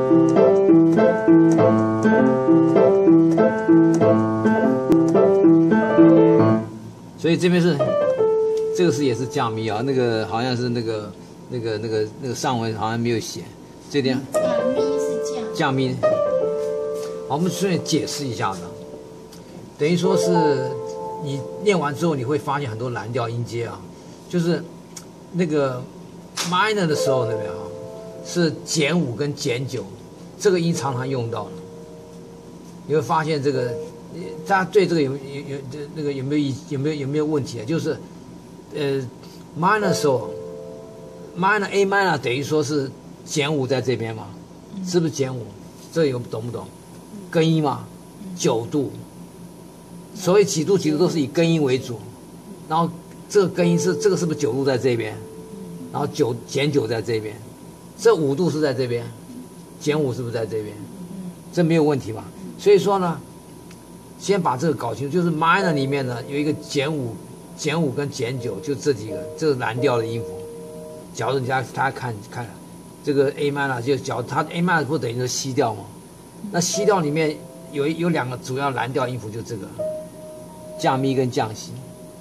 所以这边是这个也是降咪啊，那个好像是那个上文好像没有写，这点咪是降咪。好，我们顺便解释一下子，等于说是你练完之后，你会发现很多蓝调音阶啊，就是那个 minor 的时候那边啊，是减5跟减9，这个音常常用到的。你会发现这个，大家对这个有没有问题啊？就是minor 的时候 ，minor A minor 等于说是减5在这边嘛，是不是减5？这懂不懂？根音嘛，9度。所谓几度都是以根音为主，然后这个根音是不是9度在这边？然后减9在这边，这5度是在这边，减5是不是在这边？这没有问题吧？所以说呢，先把这个搞清楚，就是 minor 里面呢有一个减5跟减9，就这几个，这是蓝调的音符。假如大家看这个 A minor， 就假如它 A minor 不等于是西调吗？那西调里面有2个主要蓝调音符，就这个降咪跟降西。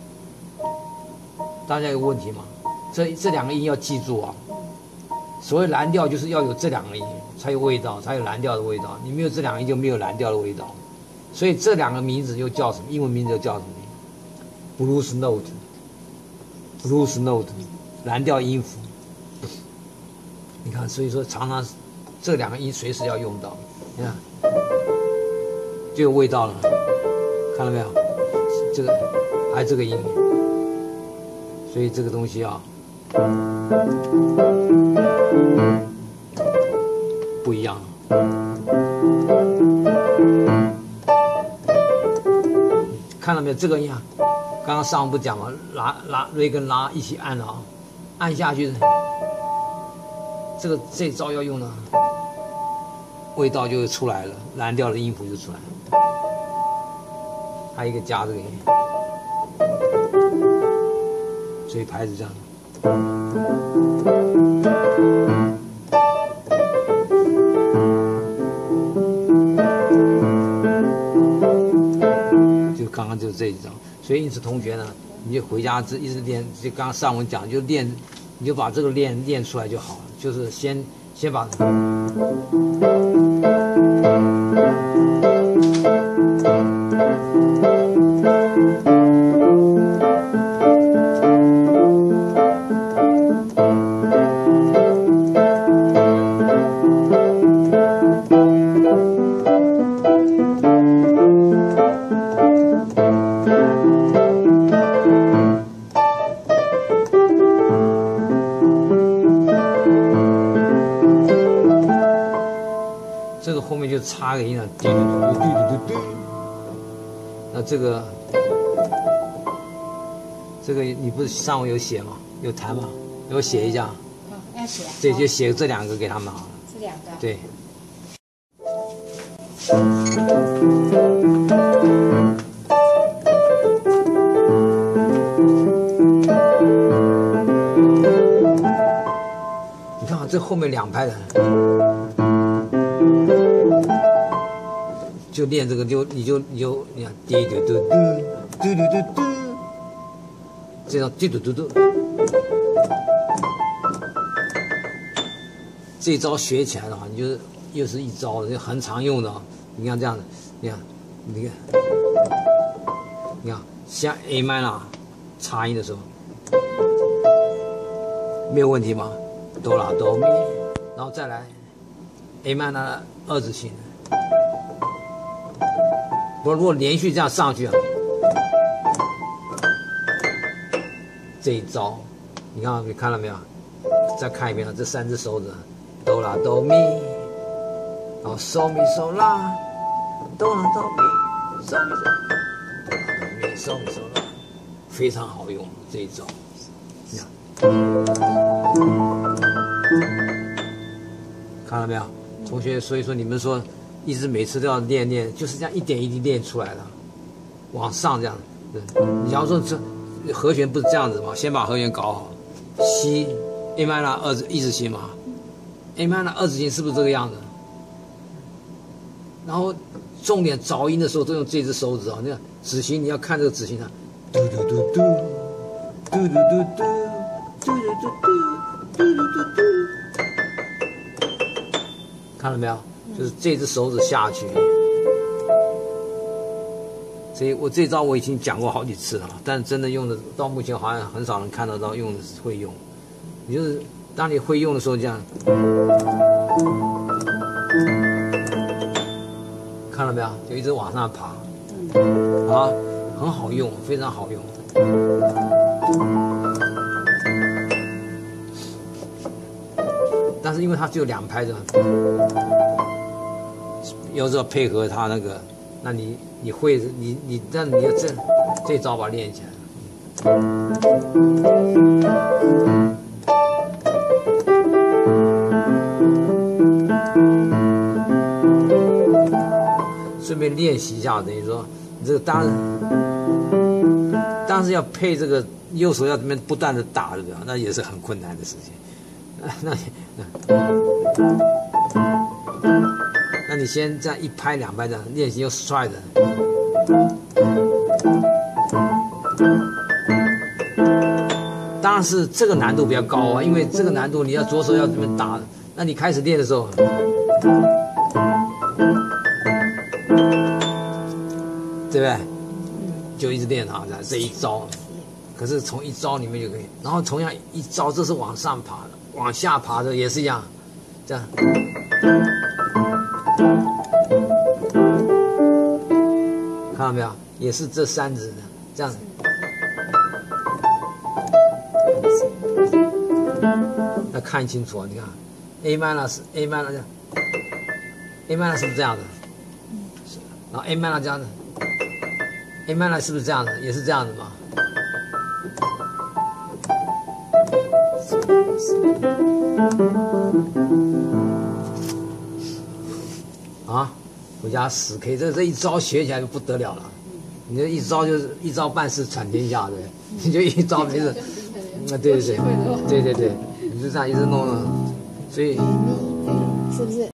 大家有问题吗？这2个音要记住啊。所谓蓝调就是要有这2个音才有味道，才有蓝调的味道。你没有这2个音就没有蓝调的味道。所以这2个名字又叫什么？英文名字又叫什么 ？Blues note， 蓝调音符。你看，所以说常常这2个音随时要用到。你看，就有味道了，看到没有？这个还这个音，所以这个东西啊。不一样，看到没有？这个音啊，刚刚上午不讲吗？拉瑞跟拉一起按了啊，按下去，这招要用的味道就出来了，蓝调的音符就出来了。还有一个加这个音，所以拍子这样。就刚刚就是这一招，所以因此同学呢，你就回家一直练，就刚刚上文讲，就练，你就把这个练出来就好了。就是先把。这个后面就插个音了，嘟嘟嘟嘟嘟嘟。那这个你不是上午有写吗？有弹吗？给我写一下。 要写。 对，就写这2个给他们好了。 这2个。 对。你看啊，这后面2拍的。就练这个，你看，滴嘟嘟嘟嘟嘟嘟嘟，这样滴嘟嘟嘟，这招学起来的话，你就是又是一招的，很常用的。你看这样子，你看，像 A minor 插音的时候，没有问题吗？哆啦哆咪，然后再来 A minor 2字形。如果连续这样上去啊，这一招，你看到没有？再看一遍啊，这3只手指，哆啦哆咪，然后嗦咪嗦啦，哆啦哆咪，嗦咪嗦，哆啦哆咪，嗦咪嗦啦，非常好用这一招。你看到没有，同学？所以说你们说。一直每次都要练，就是这样一点一滴练出来的，往上这样。你假如说这和弦不是这样子吗？先把和弦搞好，西 A minor 1字形嘛 ，A minor 2字形是不是这个样子？ 然后重点噪音的时候都用这只手指啊，那个指型你要看这个指型啊，嘟嘟嘟嘟，嘟嘟嘟嘟，嘟嘟嘟嘟，嘟嘟嘟嘟，看到没有？就是这只手指下去。所以我这招我已经讲过好几次了，但真的用的到目前好像很少人看得到用的会用。你就是当你会用的时候，这样看到没有？就一直往上爬，啊，很好用，非常好用。但是因为它只有2拍的，有时候配合它那个，那你会但你要这招把它练起来。顺便练习一下，等于说你这个当然是要配这个右手要这边不断的打，对吧？那也是很困难的事情。那你先这样1拍2拍这样练习，用 stride。当然是这个难度比较高啊，因为这个难度你要左手要这边打，那你开始练的时候，对不对？就一直练它这一招，可是从一招里面就可以，然后同样一招这是往上爬的，往下爬的也是一样，这样。看到没有？也是这3指的，这样。要看清楚啊！你看 ，A minor 是 A minor 这样 ，A minor 是不是这样的？然后 A minor 这样的 ，A minor 是不是这样的？也是这样的嘛？啊，回家10 K， 这一招学起来就不得了了。你这一招就是一招办事传天下，对，你就一招没事。对，你就这样一直弄，所以是不是？